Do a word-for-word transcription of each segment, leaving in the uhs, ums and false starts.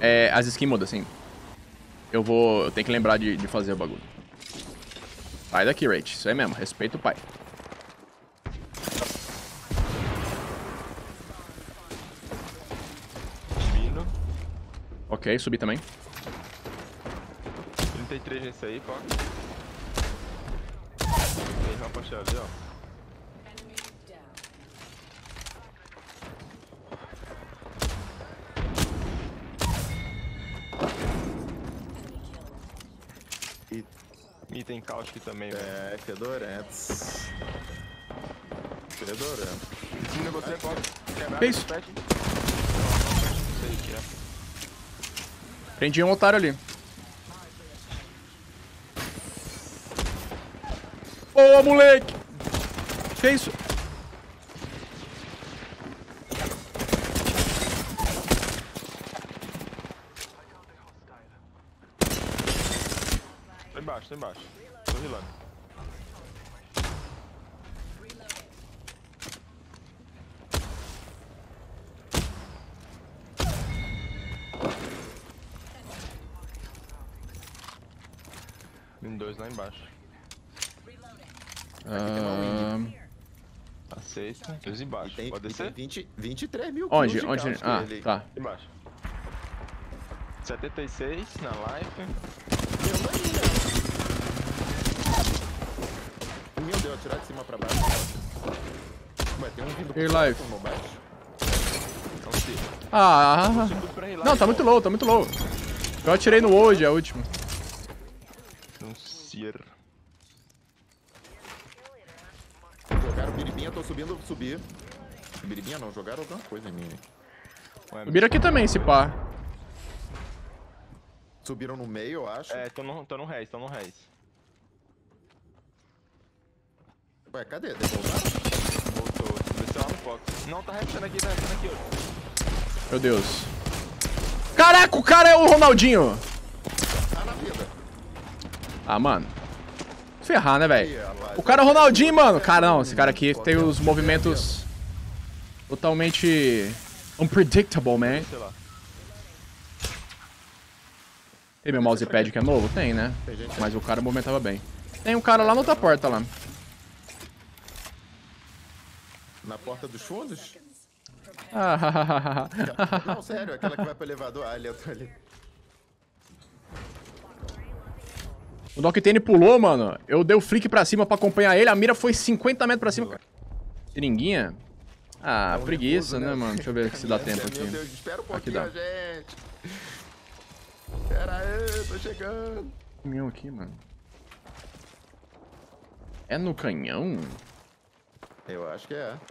É, as skins mudam, assim. Eu vou... Eu tenho que lembrar de, de fazer o bagulho. Sai daqui, Rach. Isso aí mesmo. Respeita o pai. Subindo. Ok, subi também. trinta e três nesse aí, pô. Tem uma poxa ali, ó. Item cáustico também, velho. É, fedorentos. Fedorento. Esse negócio é pode quebrar. Que isso? Pet. Não sei o que é. Prendi um otário ali. Ô, moleque! Que isso? Tô embaixo, tô embaixo. Tô rilando. Tem dois lá embaixo. Ahn... Aceita. Dois embaixo. Tem, Pode e tem descer? vinte, vinte e três mil Onde? kills de Onde? cáustico Ah, ali. tá. Embaixo. setenta e seis na life. Meu Deus, atirar de cima pra baixo. Ué, tem um vindo Hey, por life. por baixo. Não sei. Ah, Tudo pra rilar, não, tá muito low, tá muito low. Eu atirei no Wold, a última. Não ser. Jogaram biribinha, tô subindo, subir. Biribinha não, jogaram alguma coisa em mim. Ué, Subiram aqui também, esse pá. Subiram no meio, eu acho. É, tô no, tô no Reis, tô no Reis. Ué, cadê? Devoltaram? Voltou, desceu lá no Fox. Não, tá repetindo aqui, tá repetindo aqui, ó. Meu Deus. Caraca, o cara é o Ronaldinho. Tá na vida. Ah, mano. Ferrar, né, Aí, velho? rapaz. O cara é o Ronaldinho, mano. Cara, não. Esse cara aqui tem os movimentos totalmente unpredictable, man. Sei lá. Tem meu mousepad que é novo? Tem, né? Mas o cara movimentava bem. Tem um cara lá na outra porta, lá. Na porta dos fundos? Ah, Não, sério, aquela que vai pro elevador. Ah, ele entrou ali. o Noctane pulou, mano. Eu dei o flick pra cima pra acompanhar ele. A mira foi cinquenta metros pra cima. Seringuinha? Ah, preguiça, né, mano? Deixa eu ver se dá tempo Meu aqui. Deus, espera um Aqui pouquinho, dá. gente. Pera aí, tô chegando. Canhão aqui, mano. É no canhão? Eu acho que é.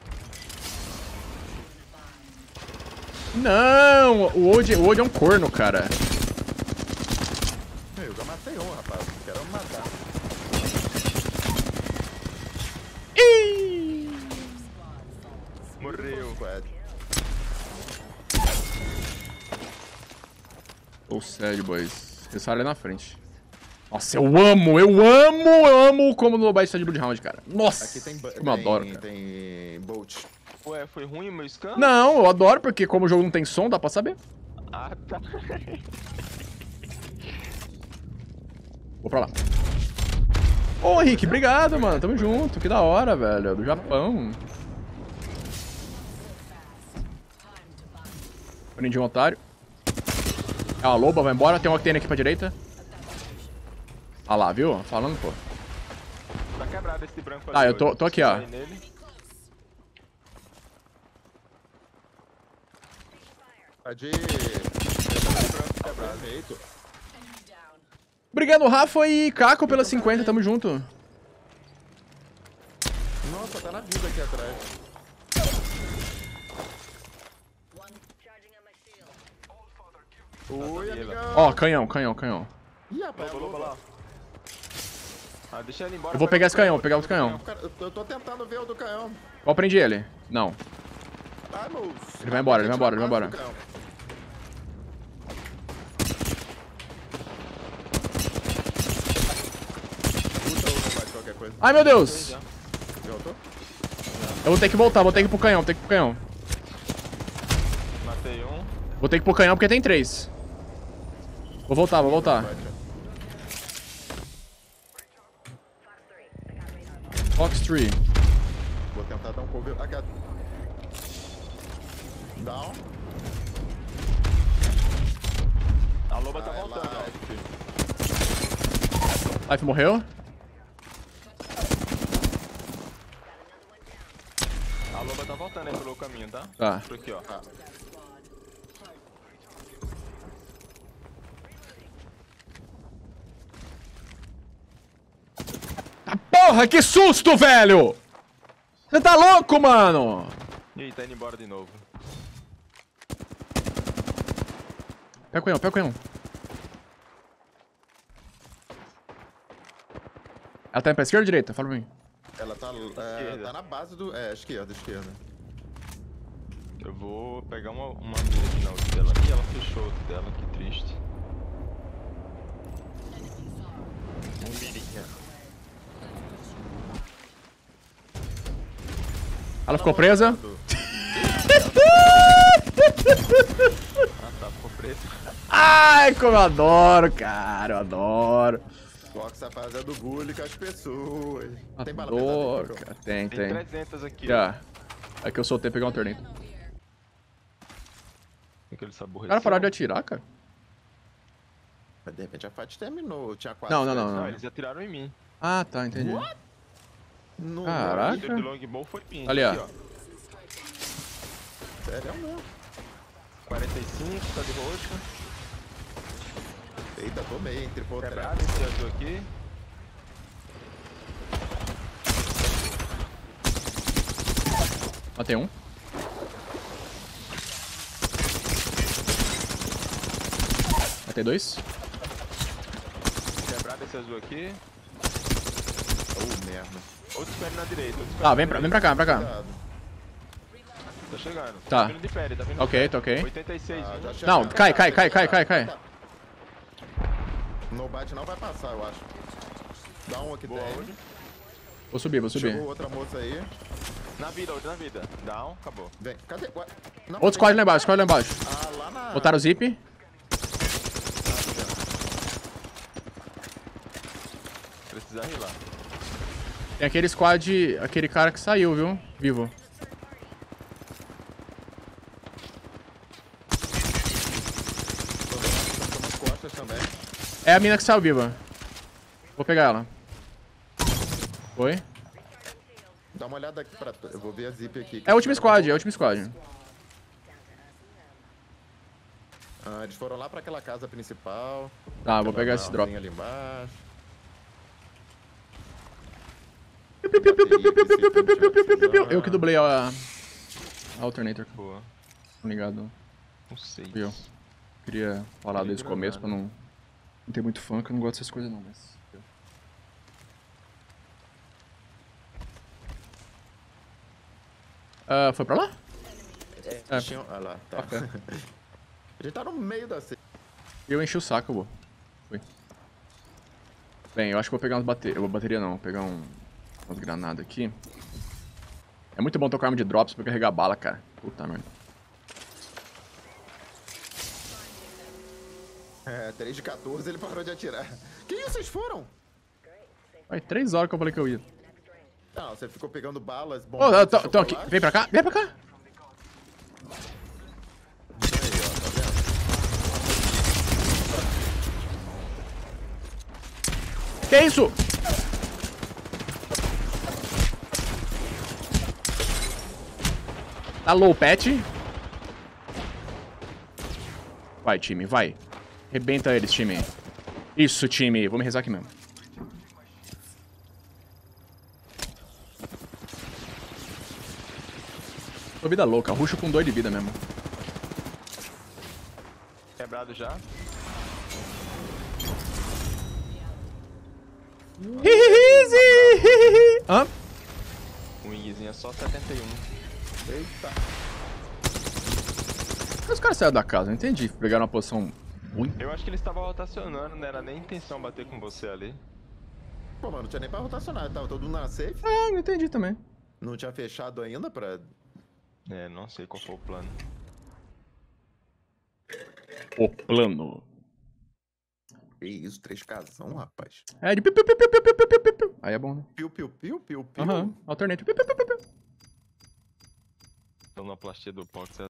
Não! O Wold, o Wold é um corno, cara. Eu já matei um, rapaz. Quero me matar. Ih! Morreu. Squad. Ou sério, boys. Esse ali é na frente. Nossa, eu amo, eu amo, eu amo como no Baixo de Bloodhound, cara. Nossa, Aqui tem, como eu adoro, cara. tem Bolt. Ué, foi ruim o meu scan? Não, eu adoro, porque como o jogo não tem som, dá pra saber. Ah, tá. Vou pra lá. Ô, Rick, obrigado, mano. Tamo junto. Que da hora, velho. Do Japão. Prendi um otário. É uma loba, vai embora. Tem um Octane aqui pra direita. Ah lá, viu? Falando, pô. Tá quebrado esse branco Tá, ali, eu tô- tô aqui, ó. aí nele. Tá de... Perfeito. Obrigado, Rafa e Caco pela cinquenta. Tamo junto. Nossa, tá na vida aqui atrás. Oi, amigão. Ó, canhão, canhão, canhão. Ih, rapaz, Lobo, lobo lá. Ah, deixa ele embora. Eu vou pega pegar o esse canhão, vou pegar outro canhão. Cara, eu tô, eu tô tentando ver o do canhão. Qual prendi ele? Não. Ai, moço. Ele vai embora, ele vai embora, ele vai embora. Puta, ou não vai qualquer coisa. Ai, meu Deus. Já. Voltou? Eu vou ter que voltar, vou ter que ir pro canhão, vou ter que ir pro canhão. Matei um. Vou ter que pôr canhão porque tem três. Vou voltar, vou voltar. Fox três. Vou tentar dar um cover. Aqui. Down. A loba tá Ah, é voltando, lá, ó. Life morreu. A loba tá voltando aí pelo caminho, tá? Tá. Por aqui, ó. Ah, Ah, porra, que susto, velho! Você tá louco, mano? E aí, tá indo embora de novo. Pega o canhão, pega o canhão. Ela tá indo pra esquerda ou direita? Fala pra mim. ela tá, é, Esquerda. tá na base do... É, esquerda, esquerda. Eu vou pegar uma, uma mira aqui na ult dela. Ih, ela fechou a ult dela, que triste. Um mirinha. Ela ficou presa. Ah tá, ficou preto. Ai, como eu adoro, cara. Eu adoro. Coloca essa fase é do bullying com as pessoas. Tem bala Adoro, pesada aí, cara. Tem, Tem tem. trezentas aqui, ó. Já. É que eu soltei pegar um torneio. Aquele sabor. O cara parou de atirar, cara. Mas de repente a fight terminou. Eu tinha quatro. Não, não, não, Não, não. eles atiraram em mim. Ah, tá, entendi. Não, Caraca. O tiro de longbow foi em mim. Ali, ó. Aqui, ó. Sério mesmo. quarenta e cinco, tá de roxa. Eita, tomei, hein? Triple trap. Quebrado esse azul aqui. Matei um. Matei dois. Quebrado esse azul aqui. Oh, merda. Outro espere na direita. Outro Tá, vem pra, vem pra cá, vem pra cá. Cuidado. Tá chegando. Tá. Tá vindo de pele, tá vindo Ok, de tá ok. oitenta e seis. Ah, vindo. já chegou. Não, cai, cai, cai, cai, cai, cai. No bate não vai passar, eu acho. Dá um aqui Boa, dentro. hoje. Vou subir, vou subir. Chegou outra moça aí. Na vida, outra na vida. Down, acabou. Vem, cadê? Ué? Não, Outro squad lá embaixo, squad lá embaixo. Ah, lá na... Botaram o zip. Precisa rilar. Tem aquele squad, aquele cara que saiu, viu? Vivo. Tô vendo umas costas também. É a mina que saiu viva. Vou pegar ela. Foi. Dá uma olhada aqui pra... Eu vou ver a zip aqui. É o último squad, é o último squad. Ah, eles foram lá pra aquela casa principal. Tá, vou Aquela pegar esse drop. barzinha ali embaixo. Eu que dublei a... a Alternator. Boa. Tá ligado? Um seis. Fui eu. Queria falar Queria desde o começo pra granada. não... Não ter muito fã, que eu não gosto dessas coisas não, mas... Ah, foi pra lá? É. Tinha... Ah lá, tá. Ok. A gente tá no meio da... ce- Eu enchi o saco, eu vou. Fui. Bem, eu acho que vou pegar umas baterias. Eu vou bateria não, vou pegar um... umas granadas aqui. É muito bom ter arma de drops pra carregar bala, cara. Puta merda. É, três de quatorze ele parou de atirar. Que isso, vocês foram? Faz três horas que eu falei que eu ia. Não, você ficou pegando balas, Ô, bombas, eu tô, tô aqui. chocolate. Vem pra cá, vem pra cá. Aí, ó, tá vendo? Que isso? Tá low pet. Vai, time, vai. Rebenta eles, time. Isso, time. Vou me rezar aqui mesmo. Tô vida louca. Ruxo com dois de vida mesmo. Quebrado já. Hihihi. Hã? O wingzinho é só setenta e um. Eita. Por que os caras saíram da casa? Não entendi. Pegaram uma posição ruim. Eu acho que eles estavam rotacionando, não era nem intenção bater com você ali. Pô, mano, não tinha nem pra rotacionar, tava todo mundo na safe. É, não entendi também. Não tinha fechado ainda pra... É, não sei qual foi o plano. O plano. Que isso, três casão, rapaz. É de piu, piu, piu, piu, piu, piu, piu, piu, piu. Aí é bom, né? Piu, piu, piu, piu, piu. Aham, alternate. Piu, piu, piu, piu, piu. Sonoplastia do Pox é